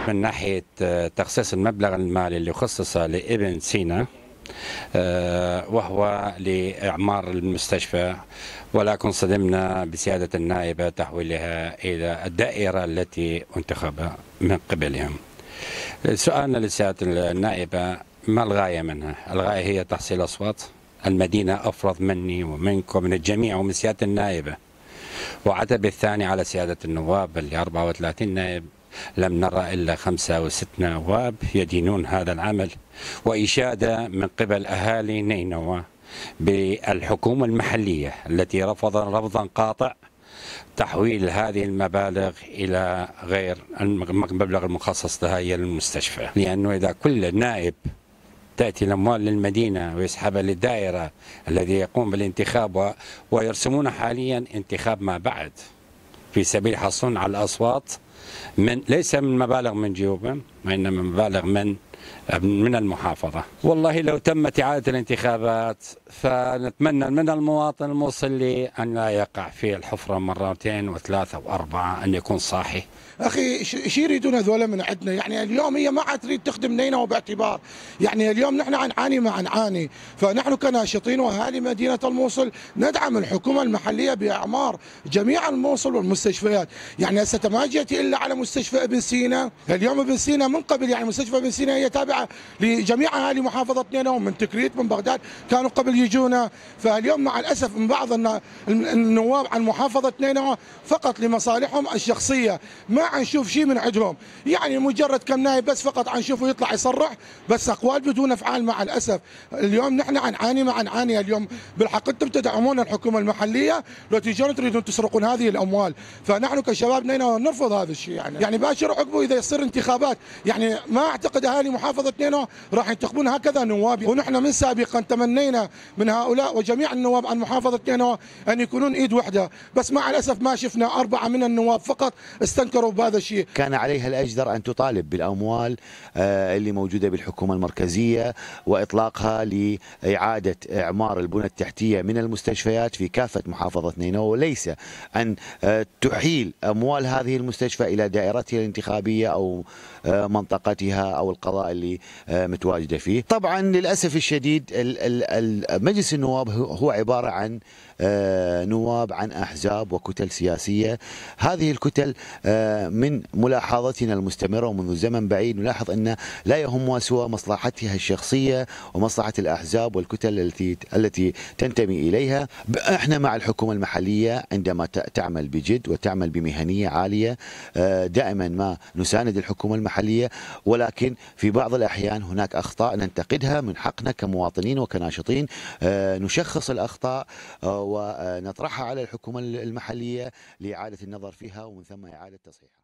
من ناحية تخصيص المبلغ المالي اللي خصص لابن سينا وهو لإعمار المستشفى، ولكن صدمنا بسيادة النائبة تحويلها إلى الدائرة التي انتخب من قبلهم. سؤالنا لسيادة النائبة، ما الغاية منها؟ الغاية هي تحصيل أصوات؟ المدينة أفرض مني ومنكم ومن الجميع ومن سيادة النائبة، وعتب الثاني على سيادة النواب اللي 34 نائب، لم نرى إلا 5 أو 6 نواب يدينون هذا العمل، وإشادة من قبل أهالي نينوى بالحكومة المحلية التي رفضا قاطع تحويل هذه المبالغ إلى غير المبلغ المخصص لها هي المستشفى، لأنه إذا كل نائب تأتي الأموال للمدينة ويسحبها للدائرة الذي يقوم بالانتخاب، ويرسمون حاليا انتخاب ما بعد في سبيل حصول على الأصوات ليس من مبالغ من جيوبهم وإنما مبالغ من المحافظة. والله لو تمت إعادة الانتخابات فنتمنى من المواطن الموصلي أن لا يقع في الحفرة مرتين وثلاثة وأربعة، أن يكون صاحي. أخي ايش يريدون هذول من عندنا؟ يعني اليوم هي ما عاد تريد تخدم نينوى باعتبار، يعني اليوم نحن نعاني ما نعاني، فنحن كناشطين واهالي مدينة الموصل ندعم الحكومة المحلية بإعمار جميع الموصل والمستشفيات. يعني هسه ما جيتي إلا على مستشفى ابن سينا، اليوم ابن سينا من قبل، يعني مستشفى ابن سينا هي تابعة لجميع اهالي محافظة نينوى، من تكريت من بغداد كانوا قبل يجونا. فاليوم مع الأسف من بعض النواب عن محافظة نينوى فقط لمصالحهم الشخصية، ما نشوف شيء من عندهم، يعني مجرد كم نائب بس فقط نشوفه يطلع يصرح بس اقوال بدون افعال. مع الاسف اليوم نحن نعاني ما نعاني. اليوم بالحق انتم تدعمون الحكومه المحليه، لو تجون تريدون تسرقون هذه الاموال، فنحن كشباب نينوى نرفض هذا الشيء. يعني باشر عقبه اذا يصير انتخابات، يعني ما اعتقد اهالي محافظه نينوى راح ينتخبون هكذا نواب. ونحن من سابقا تمنينا من هؤلاء وجميع النواب عن محافظه نينوى ان يكونون ايد واحده، بس مع الاسف ما شفنا 4 من النواب فقط استنكروا بهذا الشيء. كان عليها الأجدر أن تطالب بالأموال اللي موجودة بالحكومة المركزية وإطلاقها لإعادة إعمار البنى التحتية من المستشفيات في كافة محافظة نينوى، وليس أن تحيل أموال هذه المستشفى إلى دائرتها الانتخابية أو منطقتها أو القضاء اللي متواجدة فيه. طبعا للأسف الشديد مجلس النواب هو عبارة عن نواب عن أحزاب وكتل سياسية. هذه الكتل من ملاحظتنا المستمرة ومنذ زمن بعيد نلاحظ أن لا يهمها سوى مصلحتها الشخصية ومصلحة الأحزاب والكتل التي تنتمي إليها. احنا مع الحكومة المحلية عندما تعمل بجد وتعمل بمهنية عالية، دائما ما نساند الحكومة المحلية، ولكن في بعض الأحيان هناك أخطاء ننتقدها، من حقنا كمواطنين وكناشطين نشخص الأخطاء ونطرحها على الحكومة المحلية لإعادة النظر فيها ومن ثم إعادة تصحيحها.